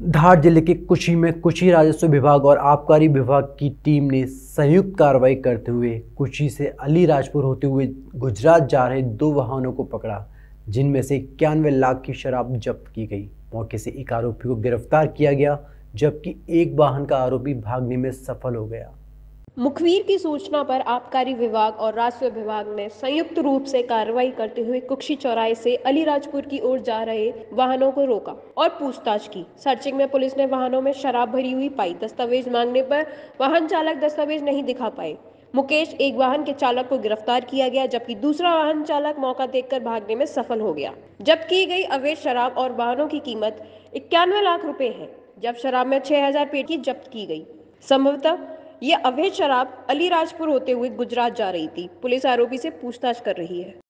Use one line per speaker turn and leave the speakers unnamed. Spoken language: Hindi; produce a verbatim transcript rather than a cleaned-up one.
धार जिले के कुशी में कुशी राजस्व विभाग और आबकारी विभाग की टीम ने संयुक्त कार्रवाई करते हुए कुशी से अलीराजपुर होते हुए गुजरात जा रहे दो वाहनों को पकड़ा, जिनमें से इक्यानवे लाख की शराब जब्त की गई। मौके से एक आरोपी को गिरफ्तार किया गया, जबकि एक वाहन का आरोपी भागने में सफल हो गया।
मुखबिर की सूचना पर आबकारी विभाग और राजस्व विभाग ने संयुक्त रूप से कार्रवाई करते हुए कुक्षी चौराहे से अलीराजपुर की ओर जा रहे वाहनों को रोका और पूछताछ की। सर्चिंग में पुलिस ने वाहनों में शराब भरी हुई पाई। दस्तावेज मांगने पर वाहन चालक दस्तावेज नहीं दिखा पाए। मुकेश एक वाहन के चालक को गिरफ्तार किया गया, जबकि दूसरा वाहन चालक मौका देखकर भागने में सफल हो गया। जब्त की गई अवैध शराब और वाहनों की कीमत इक्यानवे लाख रुपए है। जब शराब में छह हजार पेटी की जब्त की गई। संभवतः ये अवैध शराब अलीराजपुर होते हुए गुजरात जा रही थी। पुलिस आरोपी से पूछताछ कर रही है।